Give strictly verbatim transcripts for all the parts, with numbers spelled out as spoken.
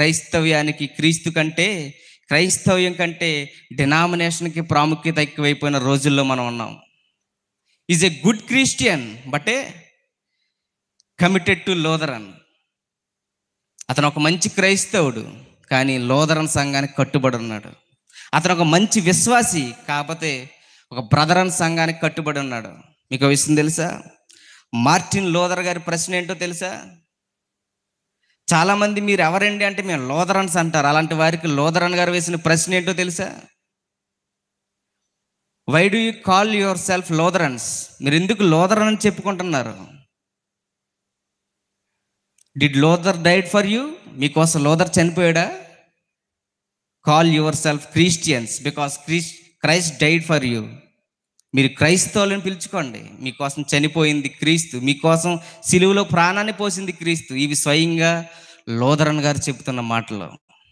క్రైస్తవ్యానికి క్రీస్తు కంటే క్రైస్తవ్యం కంటే డినామినేషన్కి ప్రాముఖ్యత ఎక్కువైపోయిన రోజుల్లో మనం ఉన్నాం. Is a good Christian but a committed to Lutheran. అతను ఒక మంచి క్రైస్తవుడు కానీ లోదరన్ సంఘానికి కట్టుబడి ఉన్నాడు. అతను ఒక మంచి విశ్వాసి కాకపోతే ఒక బ్రదరన్ సంఘానికి కట్టుబడి ఉన్నాడు. మీకు విషయం తెలుసా? మార్టిన్ లోదర్ గారి ప్రశ్న ఏంటో తెలుసా? చాలామంది మీరు ఎవరండి అంటే మేము లోదరన్స్ అంటారు. అలాంటి వారికి లోదరన్ గారు వేసిన ప్రశ్న ఏంటో తెలుసా? Why do you call yourself Lutherans? మీరు ఎందుకు లోదరన్ అని చెప్పుకుంటున్నారు? Did Luther died for you? మీకోసం లోదర్ చనిపోయాడా? Call yourself Christians because Chris Christ died for you. మీరు క్రైస్తవులను పిలుచుకోండి. మీకోసం చనిపోయింది క్రీస్తు, మీకోసం సిలువలో ప్రాణాన్ని పోసింది క్రీస్తు. ఇవి స్వయంగా లోదరన్ గారు చెబుతున్న మాటలు.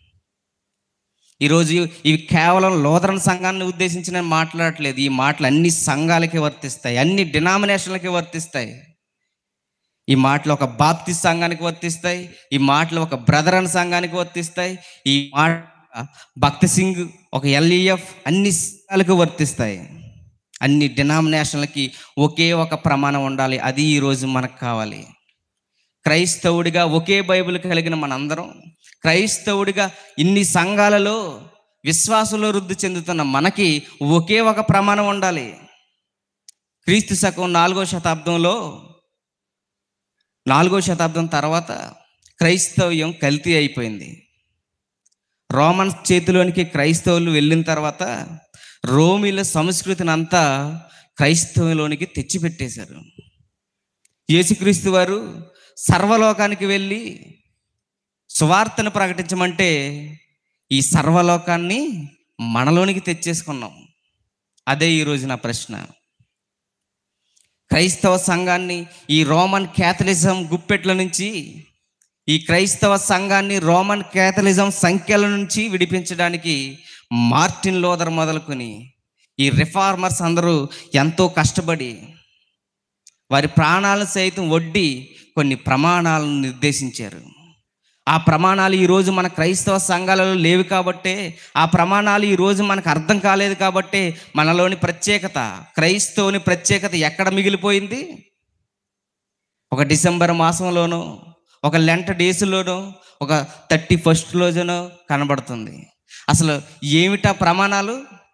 ఈరోజు ఇవి కేవలం లోదరన్ సంఘాన్ని ఉద్దేశించి నేను మాట్లాడట్లేదు. ఈ మాటలు అన్ని సంఘాలకి వర్తిస్తాయి, అన్ని డినామినేషన్లకి వర్తిస్తాయి. ఈ మాటలు ఒక బాప్టిస్ట్ సంఘానికి వర్తిస్తాయి, ఈ మాటలు ఒక బ్రదరన్ సంఘానికి వర్తిస్తాయి, ఈ మాట భక్తి సింగ్ ఒక ఎల్ఈఎఫ్ అన్ని సంఘాలకు వర్తిస్తాయి. అన్ని డినామినేషన్లకి ఒకే ఒక ప్రమాణం ఉండాలి. అది ఈరోజు మనకు కావాలి. క్రైస్తవుడిగా ఒకే బైబిల్ కలిగిన మనందరం, క్రైస్తవుడిగా ఇన్ని సంఘాలలో విశ్వాసంలో వృద్ధి చెందుతున్న మనకి ఒకే ఒక ప్రమాణం ఉండాలి. క్రీస్తు శకం నాలుగో శతాబ్దంలో నాలుగో శతాబ్దం తర్వాత క్రైస్తవ్యం కల్తీ అయిపోయింది. రోమన్ చేతిలోనికి క్రైస్తవులు వెళ్ళిన తర్వాత రోమిల సంస్కృతిని అంతా క్రైస్తవంలోనికి తెచ్చిపెట్టేశారు. యేసుక్రీస్తు వారు సర్వలోకానికి వెళ్ళి సువార్తను ప్రకటించమంటే ఈ సర్వలోకాన్ని మనలోనికి తెచ్చేసుకున్నాం. అదే ఈరోజు నా ప్రశ్న. క్రైస్తవ సంఘాన్ని ఈ రోమన్ క్యాథలిజం గుప్పెట్ల నుంచి, ఈ క్రైస్తవ సంఘాన్ని రోమన్ క్యాథలిజం సంఖ్యల నుంచి విడిపించడానికి మార్టిన్ లోదర్ మొదలుకొని ఈ రిఫార్మర్స్ అందరూ ఎంతో కష్టపడి వారి ప్రాణాలను సైతం ఒడ్డి కొన్ని ప్రమాణాలను నిర్దేశించారు. ఆ ప్రమాణాలు ఈరోజు మన క్రైస్తవ సంఘాలలో లేవు కాబట్టే, ఆ ప్రమాణాలు ఈరోజు మనకు అర్థం కాలేదు కాబట్టే మనలోని ప్రత్యేకత, క్రైస్తవుని ప్రత్యేకత ఎక్కడ మిగిలిపోయింది? ఒక డిసెంబర్ మాసంలోనో, ఒక లెంట డేస్లోనో, ఒక థర్టీ ఫస్ట్ రోజునో కనబడుతుంది. అసలు ఏమిటా ప్రమాణాలు?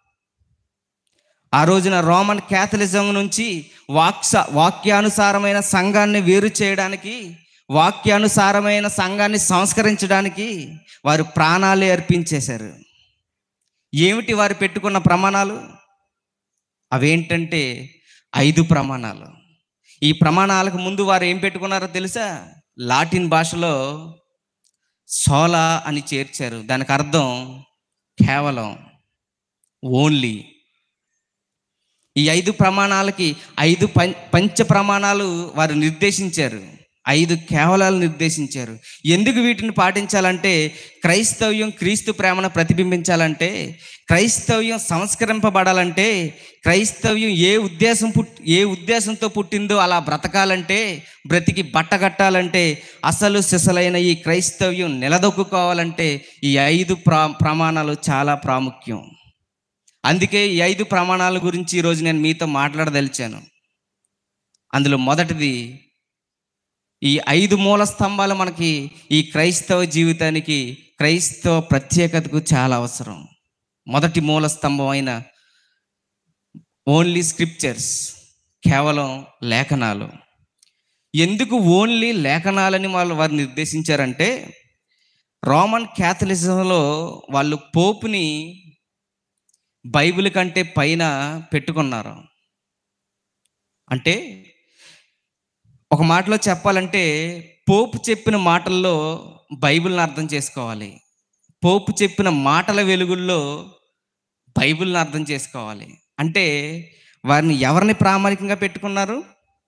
ఆ రోజున రోమన్ క్యాథలిజం నుంచి వాక్స వాక్యానుసారమైన సంఘాన్ని వేరు చేయడానికి, వాక్యానుసారమైన సంఘాన్ని సంస్కరించడానికి వారు ప్రాణాలే అర్పించేశారు. ఏమిటి వారు పెట్టుకున్న ప్రమాణాలు? అవేంటంటే ఐదు ప్రమాణాలు. ఈ ప్రమాణాలకు ముందు వారు ఏం పెట్టుకున్నారో తెలుసా? లాటిన్ భాషలో సోలా అని చేర్చారు. దానికి అర్థం కేవలం, ఓన్లీ. ఈ ఐదు ప్రమాణాలకి ఐదు పం పంచ ప్రమాణాలు వారు నిర్దేశించారు, ఐదు కేవలాలు నిర్దేశించారు. ఎందుకు వీటిని పాటించాలంటే క్రైస్తవ్యం క్రీస్తు ప్రేమను ప్రతిబింబించాలంటే, క్రైస్తవ్యం సంస్కరింపబడాలంటే, క్రైస్తవ్యం ఏ ఉద్దేశం పుట్ ఏ ఉద్దేశంతో పుట్టిందో అలా బ్రతకాలంటే, బ్రతికి బట్టగట్టాలంటే, అసలు సిసలైన ఈ క్రైస్తవ్యం నిలదొక్కుకోవాలంటే ఈ ఐదు ప్రా ప్రమాణాలు చాలా ప్రాముఖ్యం. అందుకే ఈ ఐదు ప్రమాణాల గురించి ఈరోజు నేను మీతో మాట్లాడదలిచాను. అందులో మొదటిది, ఈ ఐదు మూల స్తంభాలు మనకి ఈ క్రైస్తవ జీవితానికి, క్రైస్తవ ప్రత్యేకతకు చాలా అవసరం. మొదటి మూల స్తంభం అయిన ఓన్లీ స్క్రిప్చర్స్, కేవలం లేఖనాలు. ఎందుకు ఓన్లీ లేఖనాలని వాళ్ళు వారు నిర్దేశించారంటే, రోమన్ క్యాథలిజంలో వాళ్ళు పోపుని బైబిల్ కంటే పైన పెట్టుకున్నారు. అంటే ఒక మాటలో చెప్పాలంటే, పోపు చెప్పిన మాటల్లో బైబిల్ని అర్థం చేసుకోవాలి, పోపు చెప్పిన మాటల వెలుగుల్లో బైబిల్ని అర్థం చేసుకోవాలి. అంటే వారిని ఎవరిని ప్రామాణికంగా పెట్టుకున్నారు?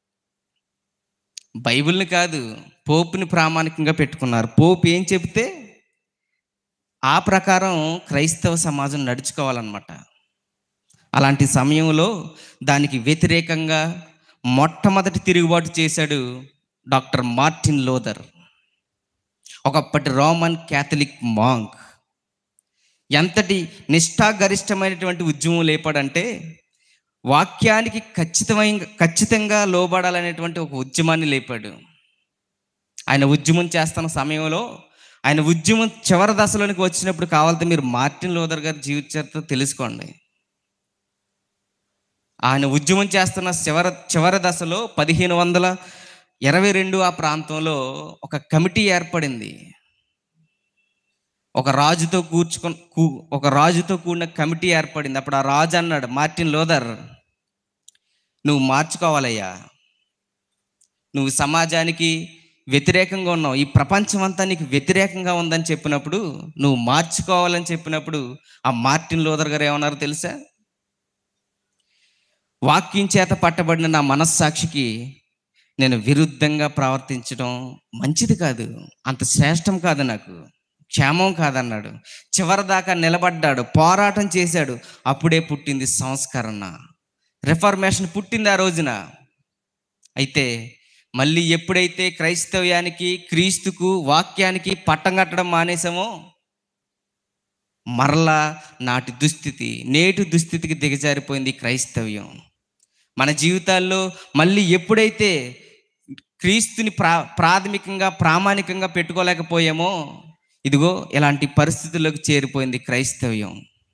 బైబిల్ని కాదు, పోపుని ప్రామాణికంగా పెట్టుకున్నారు. పోపు ఏం చెప్తే ఆ ప్రకారం క్రైస్తవ సమాజం నడుచుకోవాలన్నమాట. అలాంటి సమయంలో దానికి వ్యతిరేకంగా మొట్టమొదటి తిరుగుబాటు చేశాడు డాక్టర్ మార్టిన్ లోదర్. ఒకప్పటి రోమన్ క్యాథలిక్ మాంక్ ఎంతటి నిష్ఠాగరిష్టమైనటువంటి ఉద్యమం లేపాడంటే, వాక్యానికి ఖచ్చితమైన ఖచ్చితంగా లోబడాలనేటువంటి ఒక ఉద్యమాన్ని లేపాడు. ఆయన ఉద్యమం చేస్తున్న సమయంలో, ఆయన ఉద్యమం చివరి దశలోనికి వచ్చినప్పుడు కావాలంటే మీరు మార్టిన్ లూథర్ గారి జీవిత చరిత్ర తెలుసుకోండి. ఆయన ఉద్యమం చేస్తున్న చివరి చివరి దశలో పదిహేను వందల ఇరవై రెండు ఆ ప్రాంతంలో ఒక కమిటీ ఏర్పడింది. ఒక రాజుతో కూర్చుకొని కూ ఒక రాజుతో కూడిన కమిటీ ఏర్పడింది. అప్పుడు ఆ రాజు అన్నాడు, మార్టిన్ లూథర్, నువ్వు మార్చుకోవాలయ్యా, నువ్వు సమాజానికి వ్యతిరేకంగా ఉన్నావు, ఈ ప్రపంచం అంతా నీకు వ్యతిరేకంగా ఉందని చెప్పినప్పుడు, నువ్వు మార్చుకోవాలని చెప్పినప్పుడు ఆ మార్టిన్ లూథర్ గారు ఏమన్నారో తెలుసా? వాక్యం చేత పట్టబడిన నా మనస్సాక్షికి నేను విరుద్ధంగా ప్రవర్తించడం మంచిది కాదు, అంత శ్రేష్టం కాదు, నాకు క్షేమం కాదన్నాడు. చివరి దాకా నిలబడ్డాడు, పోరాటం చేశాడు. అప్పుడే పుట్టింది సంస్కరణ, రిఫర్మేషన్ పుట్టింది ఆ రోజున. అయితే మళ్ళీ ఎప్పుడైతే క్రైస్తవ్యానికి, క్రీస్తుకు, వాక్యానికి పట్టం కట్టడం మానేసామో, మరలా నాటి దుస్థితి, నేటి దుస్థితికి దిగజారిపోయింది క్రైస్తవ్యం. మన జీవితాల్లో మళ్ళీ ఎప్పుడైతే క్రీస్తుని ప్రా ప్రాథమికంగా ప్రామాణికంగా పెట్టుకోలేకపోయామో, ఇదిగో ఇలాంటి పరిస్థితుల్లోకి చేరిపోయింది క్రైస్తవ్యం.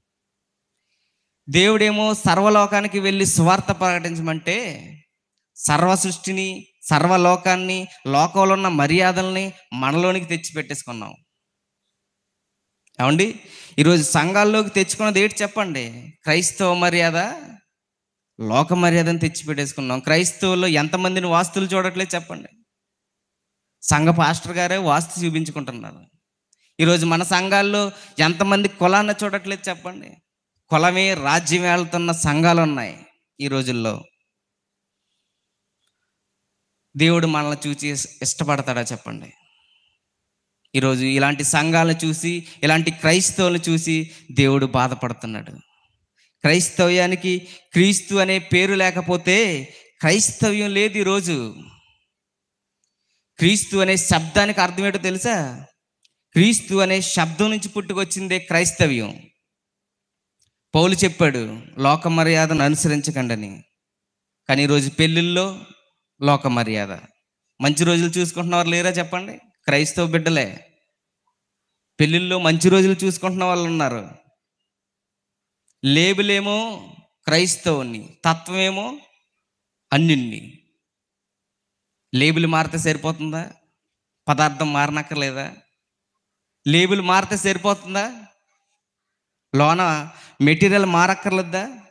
దేవుడేమో సర్వలోకానికి వెళ్ళి సువార్త ప్రకటించమంటే, సర్వ సృష్టిని, సర్వలోకాన్ని, లోకంలో ఉన్న మర్యాదల్ని మనలోనికి తెచ్చి పెట్టేసుకున్నాం. ఏమండి, ఈరోజు సంఘాల్లోకి తెచ్చుకున్నది ఏంటి చెప్పండి? క్రైస్తవ మర్యాద, లోక మర్యాదను తెచ్చిపెట్టేసుకున్నాం. క్రైస్తవుల్లో ఎంతమందిని వాస్తులు చూడట్లేదు చెప్పండి? సంఘ పాస్టర్ గారే వాస్తు చూపించుకుంటున్నారు. ఈరోజు మన సంఘాల్లో ఎంతమంది కులాన్ని చూడట్లేదు చెప్పండి? కులమే రాజ్యం వెళ్తున్న సంఘాలు ఉన్నాయి ఈ రోజుల్లో. దేవుడు మనల్ని చూసి ఇష్టపడతాడా చెప్పండి? ఈరోజు ఇలాంటి సంఘాలను చూసి, ఇలాంటి క్రైస్తవులను చూసి దేవుడు బాధపడుతున్నాడు. క్రైస్తవ్యానికి క్రీస్తు అనే పేరు లేకపోతే క్రైస్తవ్యం లేదు. ఈరోజు క్రీస్తు అనే శబ్దానికి అర్థం ఏంటో తెలుసా? క్రీస్తు అనే శబ్దం నుంచి పుట్టుకొచ్చిందే క్రైస్తవ్యం. పౌలు చెప్పాడు, లోక మర్యాదను అనుసరించకండి అని. కానీ ఈరోజు పెళ్ళిళ్ళలో లోక మర్యాద. మంచి రోజులు చూసుకుంటున్నవారు లేరా చెప్పండి? క్రైస్తవ బిడ్డలే. పెళ్ళిళ్ళలో మంచి రోజులు చూసుకుంటున్న వాళ్ళు ఉన్నారు. లేబులేమో క్రైస్తవుని, తత్వమేమో అన్యుణ్ణి. లేబుల్ మారితే సరిపోతుందా? పదార్థం మారనక్కర్లేదా? లేబుల్ మారితే సరిపోతుందా? లోన మెటీరియల్ మారక్కర్లేదా?